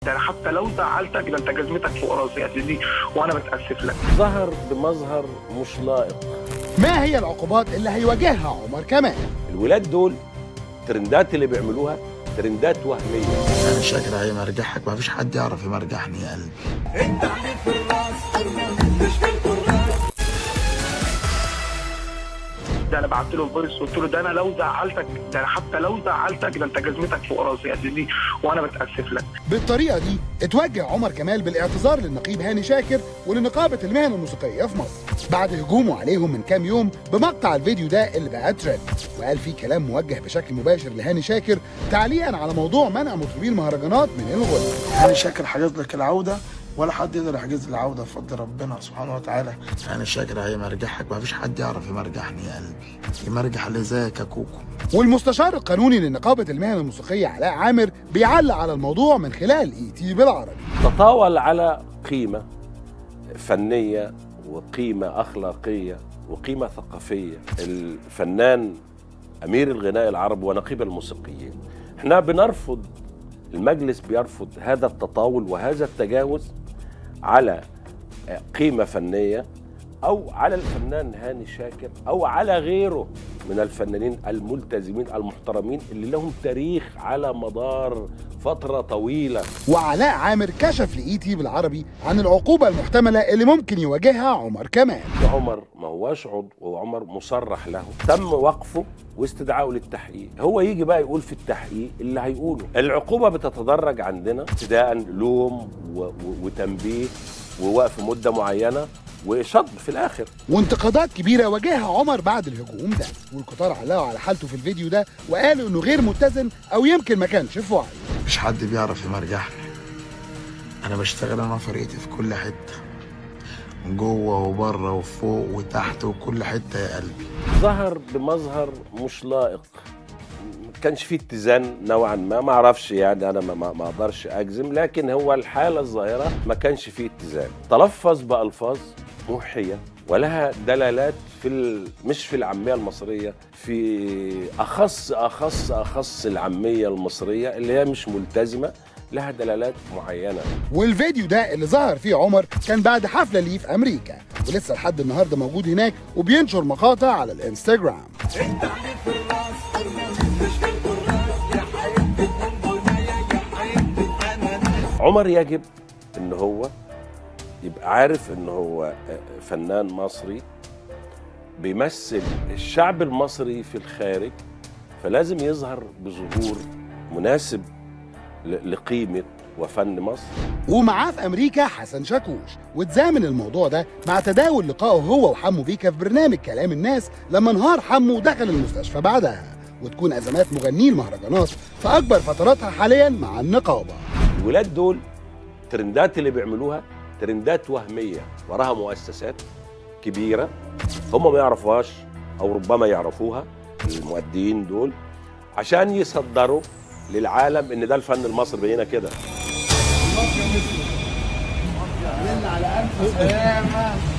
ده حتى لو زعلتك ده انت جزمتك فوق راسي يا سيدي وانا متاسف لك. ظهر بمظهر مش لائق. ما هي العقوبات اللي هيواجهها عمر كمال؟ الولاد دول الترندات اللي بيعملوها ترندات وهميه. انا شاكر على مرجحك، ما فيش حد يعرف يمرجحني يا قلبي. انت عليك في الراس مش في الكراس. ده انا بعت له الفويس قلت له ده انا لو زعلتك ده حتى لو زعلتك ده انت جزمتك فوق راسي يا سيدي وانا متاسف لك. بالطريقه دي اتوجه عمر كمال بالاعتذار للنقيب هاني شاكر ولنقابه المهن الموسيقيه في مصر بعد هجومه عليهم من كام يوم بمقطع الفيديو ده اللي بقى ترند، وقال فيه كلام موجه بشكل مباشر لهاني شاكر تعليقا على موضوع منع مطربي المهرجانات من الغنى. هاني شاكر حجز لك العوده ولا حد يقدر يحجز لي العوده بفضل ربنا سبحانه وتعالى. انا شاكر على مرجحك، ما فيش حد يعرف يمرجحني يا قلبي. يمرجح اللي زيك يا كوكو. والمستشار القانوني لنقابه المهن الموسيقيه علاء عامر بيعلق على الموضوع من خلال ET بالعربي. تطاول على قيمه فنيه وقيمه اخلاقيه وقيمه ثقافيه. الفنان امير الغناء العربي ونقيب الموسيقيين، احنا بنرفض، المجلس بيرفض هذا التطاول وهذا التجاوز على قيمة فنية أو على الفنان هاني شاكر أو على غيره من الفنانين الملتزمين المحترمين اللي لهم تاريخ على مدار فترة طويلة. وعلاء عامر كشف لET بالعربي عن العقوبة المحتملة اللي ممكن يواجهها عمر كمال. عمر ما هواش عضو، وعمر مصرح له، تم وقفه واستدعائه للتحقيق. هو يجي بقى يقول في التحقيق اللي هيقوله. العقوبة بتتدرج عندنا ابتداء لوم وتنبيه ووقف مدة معينة وشطب في الاخر. وانتقادات كبيره واجهها عمر بعد الهجوم ده، والكتار علقوا على حالته في الفيديو ده وقالوا انه غير متزن او يمكن ما كانش في وعي. مفيش حد بيعرف يمرجحني. انا بشتغل انا فرقتي في كل حته، جوه وبره وفوق وتحت وكل حته يا قلبي. ظهر بمظهر مش لائق، ما كانش فيه اتزان نوعا ما اعرفش يعني، انا ما اقدرش اجزم، لكن هو الحاله الظاهره ما كانش فيه اتزان. تلفظ بالفاظ موحيه ولها دلالات مش في العاميه المصريه، في اخص العاميه المصريه اللي هي مش ملتزمه، لها دلالات معينه. والفيديو ده اللي ظهر فيه عمر كان بعد حفله ليه في امريكا، ولسه لحد النهارده موجود هناك وبينشر مقاطع على الانستجرام. انت عليك في الراس مش في الكراس يا حبيبتي يا حبيبتي انا. عمر يجب ان هو يبقى عارف ان هو فنان مصري بيمثل الشعب المصري في الخارج، فلازم يظهر بظهور مناسب لقيمة وفن مصر. ومعاه في أمريكا حسن شاكوش، واتزامن الموضوع ده مع تداول لقائه هو وحمو بيكا في برنامج كلام الناس لما انهار حمو ودخل المستشفى بعدها، وتكون أزمات مغني المهرجانات في أكبر فتراتها حاليا مع النقابة. الولاد دول الترندات اللي بيعملوها ترندات وهمية وراها مؤسسات كبيرة هم ما يعرفوهاش أو ربما يعرفوها المؤديين دول، عشان يصدروا للعالم ان ده الفن المصري بينا كده. على ألف سلامة.